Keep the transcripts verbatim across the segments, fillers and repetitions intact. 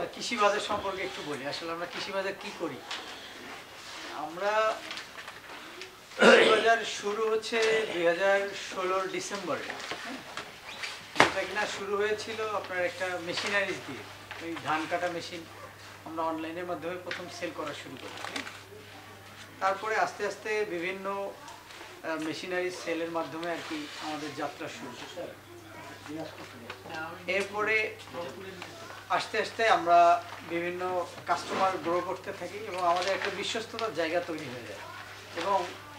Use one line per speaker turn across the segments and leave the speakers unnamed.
কৃষি বাজার সম্পর্কে একটু বলি। আসলে আমরা কৃষি বাজার কি করি? আমরা কৃষি বাজার শুরু হচ্ছে দুই হাজার ষোলোর ডিসেম্বরে, যেটা কিনা শুরু হয়েছিল আপনার একটা মেশিনারিজ দিয়ে। ওই ধান কাটা মেশিন আমরা অনলাইনের মাধ্যমে প্রথম সেল করা শুরু করি। তারপরে আস্তে আস্তে বিভিন্ন মেশিনারি সেলের মাধ্যমে আর কি আমাদের যাত্রা শুরু। এরপরে আস্তে আস্তে আমরা বিভিন্ন কাস্টমার গ্রো করতে থাকি এবং আমাদের একটা বিশ্বস্ততার জায়গা তৈরি হয়ে যায়। এবং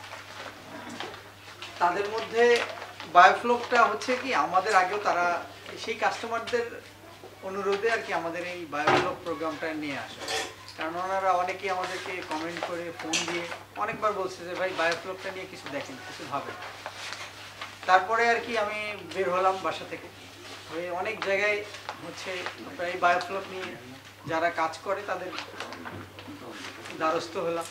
তাদের মধ্যে বায়োফ্লকটা হচ্ছে কি, আমাদের আগেও তারা সেই কাস্টমারদের অনুরোধে আর কি আমাদের এই বায়োফ্লক প্রোগ্রামটা নিয়ে আসে। কারণ ওনারা অনেকেই আমাদেরকে কমেন্ট করে ফোন দিয়ে অনেকবার বলছে যে ভাই বায়োফ্লকটা নিয়ে কিছু দেখেন, কিছু ভাবেন। তারপরে আর কি আমি বের হলাম বাসা থেকে, হয়ে অনেক জায়গায় হচ্ছে এই বায়োফ্লক নিয়ে যারা কাজ করে তাদের দ্বারস্থ হলাম।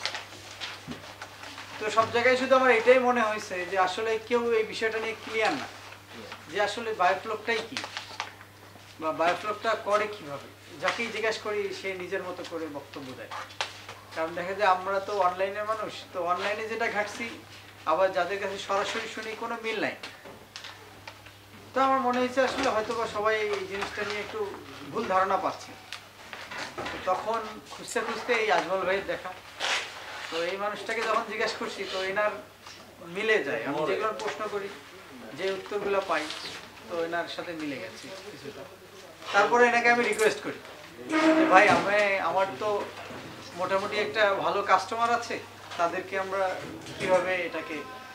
তো সব জায়গায় শুধু আমার এটাই মনে হয়েছে যে আসলে কেউ এই বিষয়টা নিয়ে ক্লিয়ার না, যে আসলে বায়োফ্লকটাই কি বা বায়োফ্লকটা করে কিভাবে। যাকেই জিজ্ঞাসা করি সে নিজের মতো করে বক্তব্য দেয়। কারণ দেখা যায় আমরা তো অনলাইনের মানুষ, তো অনলাইনে যেটা ঘাটছি আবার যাদের কাছে সরাসরি শুনি কোনো মিল নাই। তো আমার মনে হয়েছে আসলে হয়তো বা সবাই এই জিনিসটা নিয়ে একটু ভুল ধারণা পাচ্ছে। তখন খুঁজতে খুঁজতে এই আজমল ভাইয়ের দেখা। তো এই মানুষটাকে যখন জিজ্ঞাসা করছি তো এনার মিলে যায়, আমি যেগুলো প্রশ্ন করি যে উত্তরগুলো পাই তো এনার সাথে মিলে গেছে কিছুটা। তারপরে এনাকে আমি রিকোয়েস্ট করি যে ভাই আমি আমার তো মোটামুটি একটা ভালো কাস্টমার আছে, তাদেরকে আমরা কিভাবে এটাকে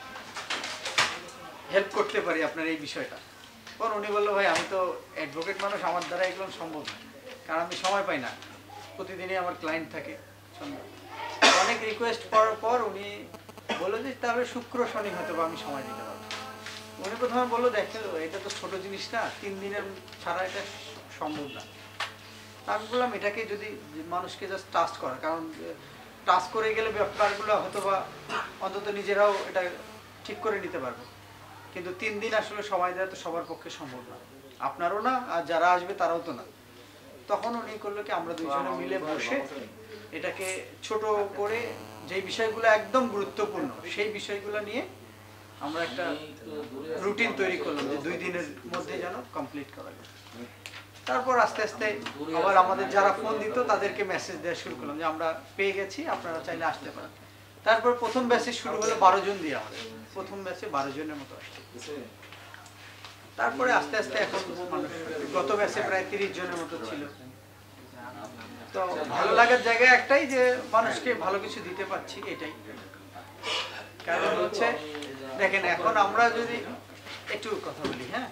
হেল্প করতে পারি আপনার এই বিষয়টা। কারণ উনি বললো ভাই আমি তো অ্যাডভোকেট মানুষ, আমার দ্বারা এগুলো সম্ভব না, কারণ আমি সময় পাই না, প্রতিদিনই আমার ক্লায়েন্ট থাকে। অনেক রিকোয়েস্ট করার পর উনি বললো যে তাহলে শুক্র শনি হয়তো আমি সময় দিতে পারবো। উনি প্রথমে বললো দেখো এটা তো ছোট জিনিস না, তিন দিনের ছাড়া এটা সম্ভব না। আমি বললাম এটাকে যদি মানুষকে জাস্ট ট্রাস্ট করা, কারণ ট্রাস্ট করে গেলে ব্যাপারগুলো হয়তো বা অন্তত নিজেরাও এটা ঠিক করে নিতে পারবে, কিন্তু তিন দিন আসলে সময় দেওয়া তো সবার পক্ষে সম্ভব না, আপনারও না আর যারা আসবে তারাও তো না। তখন উনি করলো কি আমরা দুইজনে মিলে বসে এটাকে ছোট করে যে বিষয়গুলো একদম গুরুত্বপূর্ণ সেই বিষয়গুলো নিয়ে আমরা একটা রুটিন তৈরি করলাম যে দুই দিনের মধ্যে যেন কমপ্লিট করা যায়। তারপর আস্তে আস্তে আবার আমাদের যারা ফোন দিত তাদেরকে মেসেজ দেওয়া শুরু করলাম যে আমরা পেয়ে গেছি, আপনারা চাইলে আসতে পারেন। তারপর প্রথম ব্যাচে শুরু হলো বারো জন দিয়ে, আমাদের প্রথম ব্যাচে বারো জনের মতো আসছে। তারপরে আস্তে আস্তে এখন মানুষ, গত ব্যাচে প্রায় তিরিশ জনের মতো ছিল। তো ভালো লাগার জায়গা একটাই যে মানুষকে ভালো কিছু দিতে পারছি, এটাই। কারণ হচ্ছে দেখেন এখন আমরা যদি একটু কথা বলি, হ্যাঁ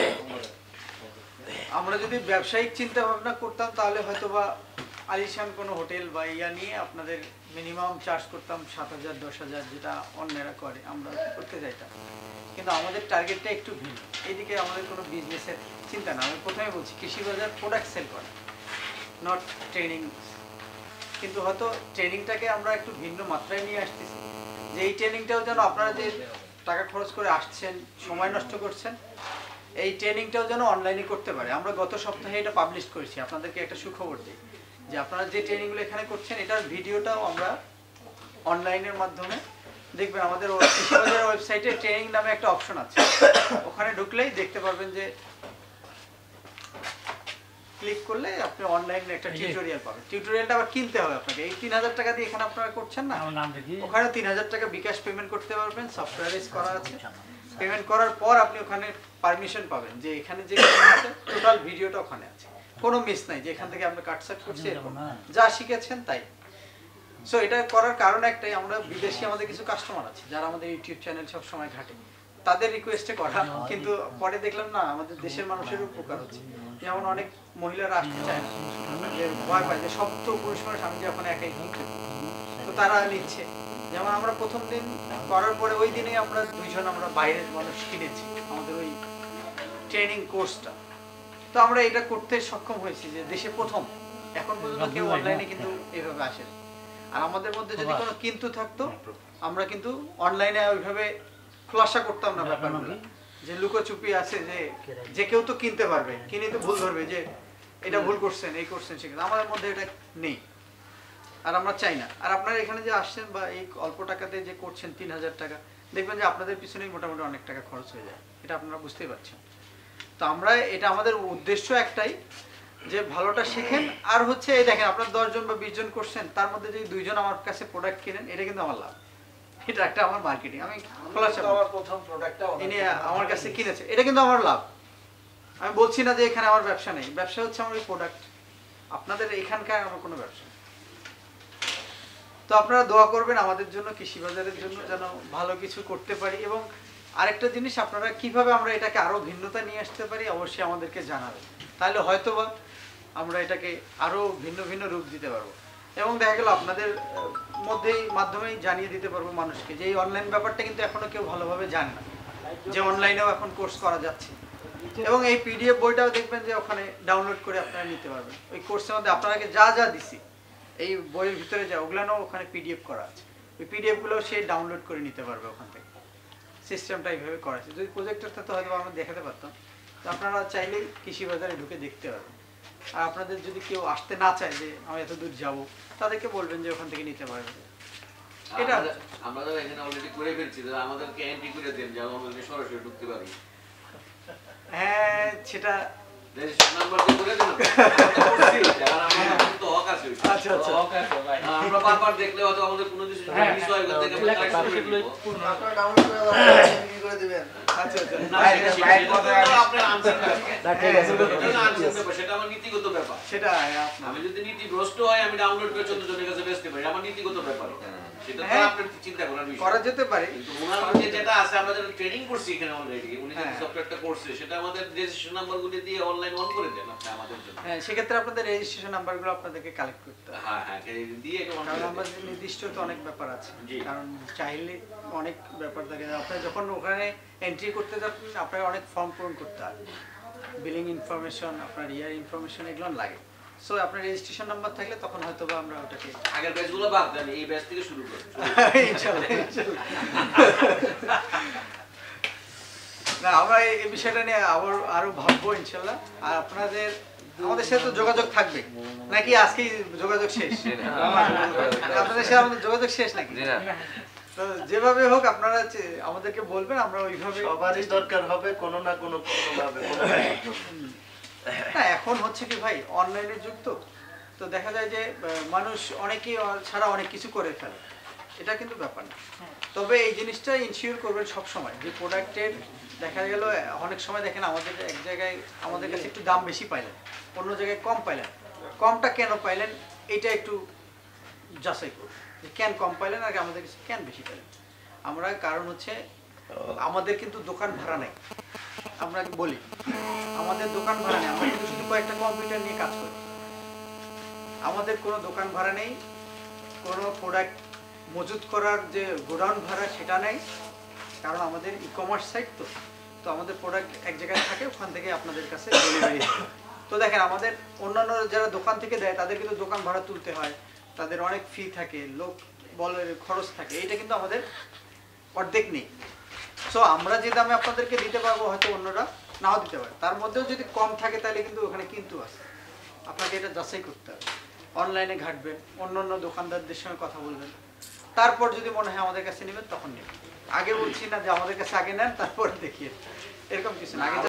আমরা যদি ব্যবসায়িক চিন্তা ভাবনা করতাম তাহলে হয়তো বা আলিশান কোনো হোটেল বা ইয়া নিয়ে আপনাদের মিনিমাম চার্জ করতাম সাত হাজার দশ হাজার, যেটা অন্যরা করে, আমরা করতে চাইতাম। কিন্তু আমাদের টার্গেটটা একটু ভিন্ন, এইদিকে আমাদের কোনো বিজনেসের চিন্তা না। আমি প্রথমে বলছি কৃষি বাজার প্রোডাক্ট সেল করে, নট ট্রেনিং। কিন্তু হয়তো ট্রেনিংটাকে আমরা একটু ভিন্ন মাত্রায় নিয়ে আসতেছি, যে এই ট্রেনিংটাও যেন আপনারা যে টাকা খরচ করে আসছেন, সময় নষ্ট করছেন, এই ট্রেনিংটাও যেন অনলাইনে করতে পারে। আমরা গত সপ্তাহে এটা পাবলিশ করেছি, আপনাদেরকে একটা সুখবর দিই যে আপনারা যে ট্রেনিংগুলো এখানে করছেন এটার ভিডিওটাও আমরা অনলাইনের মাধ্যমে দেখবেন। আমাদের কৃষিবাজার ওয়েবসাইটে ট্রেনিং নামে একটা অপশন আছে, ওখানে ঢুকলেই দেখতে পারবেন যে ক্লিক করলে আপনি অনলাইনে একটা টিউটোরিয়াল পাবেন। টিউটোরিয়ালটা আবার কিনতে হবে আপনাকে, এই তিন হাজার টাকা দিয়ে এখানে আপনারা করছেন না, ওখানে তিন হাজার টাকা বিকাশ পেমেন্ট করতে পারবেন, সফটওয়্যারাইজ করা আছে। পেমেন্ট করার পর আপনি ওখানে পারমিশন পাবেন যে এখানে যে টোটাল ভিডিওটা ওখানে আছে, কোনো মিস নাই যে এখান থেকে আপনি কাটসাট করছি, এরকম যা শিখেছেন তাই। সো এটা করার কারণ একটাই, আমরা বিদেশি আমাদের কিছু কাস্টমার আছে যারা আমাদের ইউটিউব চ্যানেল সব সময় ঘাটে, তাদের রিকোয়েস্টে করা। কিন্তু পরে দেখলাম না আমাদের দেশের মানুষের উপকার হচ্ছে। যেমন অনেক মহিলারা আসতে চায় না, যে ভয় পায় যে সব তো পুরুষ মানুষ, আমি যখন একাই ঘুরতে, তো তারা নিচ্ছে। যেমন আমরা প্রথম দিন করার পরে ওই দিনে আমরা দুইজন আমরা বাইরের মানুষ কিনেছি আমাদের ওই ট্রেনিং কোর্সটা। তো আমরা এটা করতে সক্ষম হয়েছি যে দেশে প্রথম, এখন পর্যন্ত কেউ অনলাইনে কিন্তু এইভাবে আসে। আর আমাদের মধ্যে যদি কোনো কিন্তু থাকতো আমরা কিন্তু অনলাইনে ওইভাবে খোলাসা করতাম না ব্যাপারগুলো, যে লুকোচুপি আছে যে যে কেউ তো কিনতে পারবে, কিনে তো ভুল ধরবে যে এটা ভুল করছেন, এই করছেন, সেখানে আমাদের মধ্যে এটা নেই, আর আমরা চাই না। আর আপনারা এখানে যে আসছেন বা এই অল্প টাকাতে যে করছেন তিন হাজার টাকা, দেখবেন যে আপনাদের পিছনেই মোটামুটি অনেক টাকা খরচ হয়ে যায়, এটা আপনারা বুঝতেই পারছেন। তো আমরা এটা আমাদের উদ্দেশ্য একটাই যে ভালোটা শিখেন। আর হচ্ছে এই দেখেন আপনার দশজন বা বিশ জন করছেন, তার মধ্যে যদি দুইজন আমার কাছে প্রোডাক্ট কিনেন, এটা কিন্তু আমার লাভ, এটা একটা আমার মার্কেটিং। আমি
আমার প্রথম প্রোডাক্টটা
ইনি আমার কাছে কিনেছে, এটা কিন্তু আমার লাভ। আমি বলছি না যে এখানে আমার ব্যবসা নেই, ব্যবসা হচ্ছে আমার এই প্রোডাক্ট, আপনাদের এখানকার আমার কোনো ব্যবসা। তো আপনারা দোয়া করবেন আমাদের জন্য, কৃষি বাজারের জন্য, যেন ভালো কিছু করতে পারি। এবং আরেকটা জিনিস, আপনারা কিভাবে আমরা এটাকে আরো ভিন্নতা নিয়ে আসতে পারি অবশ্যই আমাদেরকে জানাবেন, তাহলে হয়তোবা আমরা এটাকে আরো ভিন্ন ভিন্ন রূপ দিতে পারবো। এবং দেখা গেল আপনাদের মধ্যেই মাধ্যমেই জানিয়ে দিতে পারবো মানুষকে যে এই অনলাইন ব্যাপারটা কিন্তু এখনো কেউ ভালোভাবে জানে না, যে অনলাইনেও এখন কোর্স করা যাচ্ছে। এবং এই পিডিএফ বইটাও দেখবেন যে ওখানে ডাউনলোড করে আপনারা নিতে পারবেন। ওই কোর্সের মধ্যে আপনাকে যা যা দিছি এই বইয়ের ভিতরে যা, ওগুলানো ওখানে পিডিএফ করা আছে, ওই পিডিএফগুলো সে ডাউনলোড করে নিতে পারবে ওখান থেকে। সিস্টেমটা এইভাবে করা আছে। যদি প্রজেক্টর থাকতো হয়তো আমরা দেখাতে পারতাম। তো আপনারা চাইলেই কৃষি বাজারে ঢুকে দেখতে পারবেন। আর আপনাদের যদি কেউ আসতে না চায় যে আমি এত দূর যাবো, তাদেরকে বলবেন যে ওখান থেকে নিতে পারবেন।
এটা আমরা তো এখানে অলরেডি করে ফেলছি, আমাদেরকে এন্ট্রি করে দেন যে আমরা সরাসরি ঢুকতে পারি।
হ্যাঁ, সেটা
রেজিস্ট্রেশন নাম্বার দিয়ে করে দেন। তো হক আছে।
আচ্ছা আচ্ছা,
হক আছে ভাই।
আমরা বারবার দেখলে হয়তো আমাদের কোনো কিছু বিষয় করতে গেলে
আপনারা ডাউনলোড করে দাও, কি করে দিবেন?
আচ্ছা আচ্ছা,
আপনার আনসার সেটা আমার নীতিগত ব্যাপার।
সেটা
আমি যদি নীতিগ্রস্ত হয় আমি ডাউনলোড করে চোদ্দ জনের কাছে বেচতে পারি, আমার নীতিগত ব্যাপার। সেটা তো আপনার চিন্তা করার বিষয়,
করা যেতে পারে।
কিন্তু ওনার মধ্যে যেটা আছে, আমরা যেটা ট্রেনিং করছি এখানে অলরেডি, উনি যে সফটওয়্যারটা করছে সেটা আমাদের রেজিস্ট্রেশন নাম্বারগুলো দিয়ে অনলাইন অন করে দেন আপনি আমাদের জন্য।
হ্যাঁ, সেক্ষেত্রে আপনাদের রেজিস্ট্রেশন নাম্বারগুলো আপনাদেরকে কালেক্ট করতে হবে।
হ্যাঁ হ্যাঁ, দিয়ে এটা অন
কারণ
করে
আমাদের নির্দিষ্ট তো অনেক ব্যাপার আছে,
জি।
কারণ চাইলে অনেক ব্যাপার থাকে। আপনি যখন ওখানে এন্ট্রি করতে যাবেন আপনাকে অনেক ফর্ম পূরণ করতে হয়, বিলিং ইনফরমেশন, আপনার ইয়ার ইনফরমেশন, এগুলো লাগে। সো আপনার রেজিস্ট্রেশন নাম্বার থাকলে তখন হয়তো বা আমরা ওটাকে
আগের ব্যাচগুলো বাদ দেন, এই ব্যাচ থেকে শুরু করুন।
ইনশাআল্লাহ ইনশাআল্লাহ। না, আমরা এই বিষয়টা নিয়ে আবার আরো ভাববো ইনশাআল্লাহ। আর আপনাদের আমাদের সাথে তো যোগাযোগ থাকবে নাকি আজকে যোগাযোগ শেষ? আপনাদের সাথে আমাদের যোগাযোগ শেষ নাকি? তো যেভাবে হোক আপনারা আমাদেরকে বলবেন, আমরা ওইভাবে।
সবারই দরকার হবে কোনো না কোনো ভাবে।
না, এখন হচ্ছে কি ভাই, অনলাইনের যুগ তো, তো দেখা যায় যে মানুষ অনেকেই ছাড়া অনেক কিছু করে ফেলে, এটা কিন্তু ব্যাপার না। তবে এই জিনিসটা ইনশিওর করবেন সব সময় যে প্রোডাক্টের, দেখা গেল অনেক সময় দেখেন আমাদের এক জায়গায় আমাদের কাছে একটু দাম বেশি পাইলেন, অন্য জায়গায় কম পাইলেন, কমটা কেন পাইলেন এটা একটু যাচাই করুন যে কেন কম পাইলেন আর আমাদের কাছে কেন বেশি পাইলেন। আমরা কারণ হচ্ছে আমাদের কিন্তু দোকান ভাড়া নেই, আমরা বলি আমাদের দোকান ভাড়া নেই, আমরা কিন্তু শুধু কয়েকটা কম্পিউটার নিয়ে কাজ করি, আমাদের কোনো দোকান ভাড়া নেই, কোনো প্রোডাক্ট মজুত করার যে গোডাউন ভাড়া সেটা নেই, কারণ আমাদের ই কমার্স সাইট তো, তো আমাদের প্রোডাক্ট এক জায়গায় থাকে, ওখান থেকে আপনাদের কাছে ডেলিভারি হয়। তো দেখেন আমাদের অন্যান্য যারা দোকান থেকে দেয় তাদের কিন্তু দোকান ভাড়া তুলতে হয়, তাদের অনেক ফি থাকে, লোক বলের খরচ থাকে, এইটা কিন্তু আমাদের অর্ধেক নেই। সো আমরা যে দামে আপনাদেরকে দিতে পারবো হয়তো অন্যরা নাও দিতে পারে, তার মধ্যেও যদি কম থাকে তাহলে কিন্তু ওখানে কিন্তু আছে, আপনাকে এটা যাচাই করতে হবে। অনলাইনে ঘাটবেন, অন্য অন্য দোকানদারদের সঙ্গে কথা বলবেন, তারপর যদি মনে হয় আমাদের কাছে নেবেন তখন নেবেন। আগে বলছি না যে আমাদের কাছে আগে নেন তারপরে দেখিয়ে, এরকম কিছু না। আগে